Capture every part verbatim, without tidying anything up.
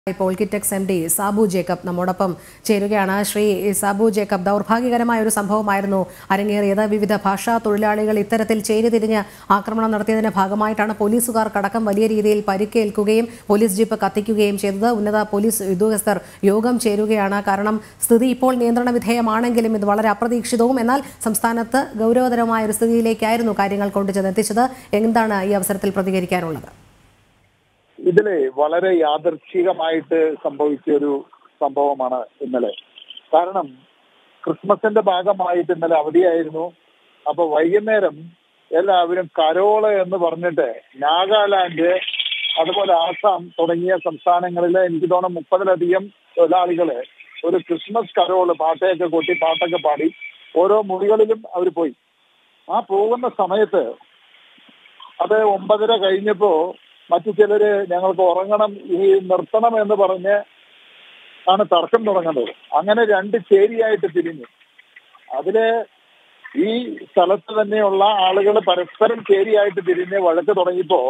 പോൾകിറ്റെക്സ് M D Sabu Jacob നമ്മോടൊപ്പം ചേരുകയാണ്. Shri Sabu Jacob, ദൗർഭാഗ്യകരമായ ഒരു സംഭവമായിരുന്നു അരങ്ങേറിയത്. വിവിധ ഭാഷാ തൊഴിലാളികൾ ഇത്തരത്തിൽ ചേരിതിരിഞ്ഞ് ആക്രമണം നടത്തിയതിന്റെ ഭാഗമായിട്ടാണ് പോലീസുകാർക്കടക്കം വലിയ രീതിയിൽ പരിക്കേൽക്കുകയും പോലീസ് ജീപ്പ് കത്തിക്കുകയും ചെയ്തത്. ഉന്നത പോലീസ് ഉദ്യോഗസ്ഥർ യോഗം ചേരുകയാണ്. കാരണം സ്ഥിതി ഇപ്പോൾ നിയന്ത്രണ വിധേയമാണെങ്കിലും ഇത് വളരെ അപ്രതീക്ഷിതവും എന്നാൽ സംസ്ഥാനത്ത് ഗൗരവതരമായ ഒരു സ്ഥിതിയിലേക്കായിരുന്നു കാര്യങ്ങൾ കൊണ്ടുചെന്നെത്തിച്ചത്. എന്താണ് ഈ അവസരത്തിൽ പ്രതികരിക്കാനുള്ളത്? ഇതില് വളരെ യാദർച്ഛികമായിട്ട് സംഭവിച്ച ഒരു സംഭവമാണ് ഇന്നലെ. കാരണം ക്രിസ്മസിന്റെ ഭാഗമായിട്ട് ഇന്നലെ അവധിയായിരുന്നു. അപ്പൊ വൈകുന്നേരം എല്ലാവരും കരോള് എന്ന് പറഞ്ഞിട്ട് നാഗാലാൻഡ് അതുപോലെ ആസാം തുടങ്ങിയ സംസ്ഥാനങ്ങളിലെ എനിക്ക് തോന്നുന്നു മുപ്പതിലധികം തൊഴിലാളികള് ഒരു ക്രിസ്മസ് കരോള് പാട്ടയൊക്കെ കൊട്ടി പാട്ടൊക്കെ പാടി ഓരോ മുറികളിലും അവർ പോയി. ആ പോകുന്ന സമയത്ത് അത് ഒമ്പതര കഴിഞ്ഞപ്പോ മറ്റു ചിലര് ഞങ്ങൾക്ക് ഉറങ്ങണം, ഈ നിർത്തണം എന്ന് പറഞ്ഞ് ആണ് തർക്കം തുടങ്ങുന്നത്. അങ്ങനെ രണ്ട് ചേരിയായിട്ട് തിരിഞ്ഞു. അതില് ഈ സ്ഥലത്ത് തന്നെയുള്ള ആളുകൾ പരസ്പരം ചേരിയായിട്ട് തിരിഞ്ഞ് വഴക്ക് തുടങ്ങിയപ്പോ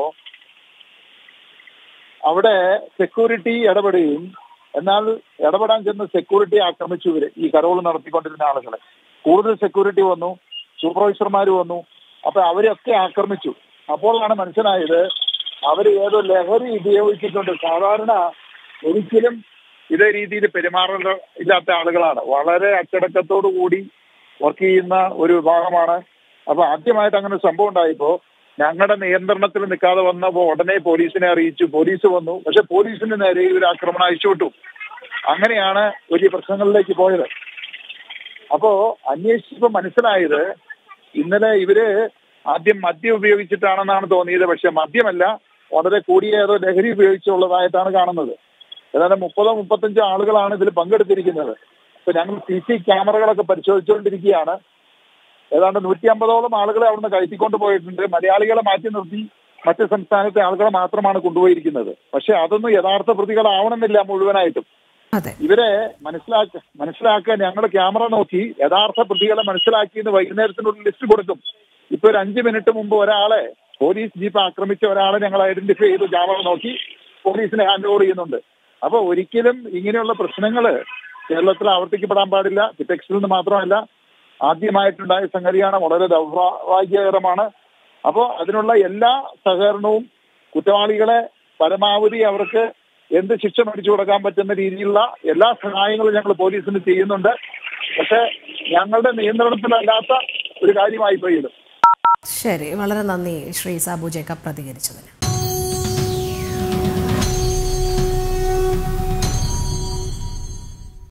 അവിടെ സെക്യൂരിറ്റി ഇടപെടുകയും, എന്നാൽ ഇടപെടാൻ ചെന്ന് സെക്യൂരിറ്റി ആക്രമിച്ചു ഇവര് ഈ കരോൾ നടത്തിക്കൊണ്ടിരുന്ന ആളുകളെ. കൂടുതൽ സെക്യൂരിറ്റി വന്നു, സൂപ്പർവൈസർമാർ വന്നു. അപ്പൊ അവരെയൊക്കെ ആക്രമിച്ചു. അപ്പോഴാണ് മനസ്സിലായത് അവർ ഏതോ ലഹരി ഉപയോഗിച്ചിട്ടുണ്ട്. സാധാരണ ഒരിക്കലും ഇതേ രീതിയിൽ പെരുമാറുന്ന ഇല്ലാത്ത ആളുകളാണ്. വളരെ അച്ചടക്കത്തോടു കൂടി വർക്ക് ചെയ്യുന്ന ഒരു വിഭാഗമാണ്. അപ്പൊ ആദ്യമായിട്ട് അങ്ങനെ സംഭവം ഉണ്ടായപ്പോ ഞങ്ങളുടെ നിയന്ത്രണത്തിൽ നിൽക്കാതെ വന്നപ്പോ ഉടനെ പോലീസിനെ അറിയിച്ചു. പോലീസ് വന്നു. പക്ഷെ പോലീസിന് നേരെ ഒരു ആക്രമണം അയച്ചുവിട്ടു. അങ്ങനെയാണ് വലിയ പ്രശ്നങ്ങളിലേക്ക് പോയത്. അപ്പോ അന്വേഷിച്ചപ്പോ മനസ്സിലായത് ഇന്നലെ ഇവര് ആദ്യം മദ്യം ഉപയോഗിച്ചിട്ടാണെന്നാണ് തോന്നിയത്. പക്ഷെ മദ്യമല്ല, വളരെ കൂടിയ ഏതോ ലഹരി ഉപയോഗിച്ചുള്ളതായിട്ടാണ് കാണുന്നത്. ഏതാണ്ട് മുപ്പതോ മുപ്പത്തഞ്ചോ ആളുകളാണ് ഇതിൽ പങ്കെടുത്തിരിക്കുന്നത്. ഇപ്പൊ ഞങ്ങൾ സി സി ക്യാമറകളൊക്കെ പരിശോധിച്ചുകൊണ്ടിരിക്കുകയാണ്. ഏതാണ്ട് നൂറ്റി അമ്പതോളം ആളുകളെ അവിടുന്ന് കയറ്റിക്കൊണ്ട് പോയിട്ടുണ്ട്. മലയാളികളെ മാറ്റി നിർത്തി മറ്റ് സംസ്ഥാനത്തെ ആളുകളെ മാത്രമാണ് കൊണ്ടുപോയിരിക്കുന്നത്. പക്ഷെ അതൊന്നും യഥാർത്ഥ പ്രതികളാവണമെന്നില്ല മുഴുവനായിട്ടും. ഇവരെ മനസ്സിലാക്ക മനസ്സിലാക്കാൻ ഞങ്ങൾ ക്യാമറ നോക്കി യഥാർത്ഥ പ്രതികളെ മനസ്സിലാക്കിയെന്ന് വൈകുന്നേരത്തിനുള്ളിൽ ലിസ്റ്റ് കൊടുക്കും. ഇപ്പൊ ഒരു അഞ്ചു മിനിറ്റ് മുമ്പ് ഒരാളെ പോലീസ് ജീപ്പ് ആക്രമിച്ച ഒരാളെ ഞങ്ങൾ ഐഡന്റിഫൈ ചെയ്ത് ക്യാമറ നോക്കി പോലീസിനെ ഹാൻഡ് ഓവർ ചെയ്യുന്നുണ്ട്. അപ്പൊ ഒരിക്കലും ഇങ്ങനെയുള്ള പ്രശ്നങ്ങള് കേരളത്തിൽ ആവർത്തിക്കപ്പെടാൻ പാടില്ല. കിറ്റെക്സിൽ നിന്ന് മാത്രമല്ല, ആദ്യമായിട്ടുണ്ടായ സംഗതിയാണ്. വളരെ ദൗർഭാഗ്യകരമാണ്. അപ്പോൾ അതിനുള്ള എല്ലാ സഹകരണവും, കുറ്റവാളികളെ പരമാവധി അവർക്ക് എന്ത് ശിക്ഷ മേടിച്ചു കൊടുക്കാൻ പറ്റുന്ന രീതിയിലുള്ള എല്ലാ സഹായങ്ങളും ഞങ്ങൾ പോലീസിന് ചെയ്യുന്നുണ്ട്. പക്ഷെ ഞങ്ങളുടെ നിയന്ത്രണത്തിലല്ലാത്ത ഒരു കാര്യമായി പോയത്. ശരി, വളരെ നന്ദി ശ്രീ സാബു ജേക്കബ് പ്രതികരിച്ചതിന്.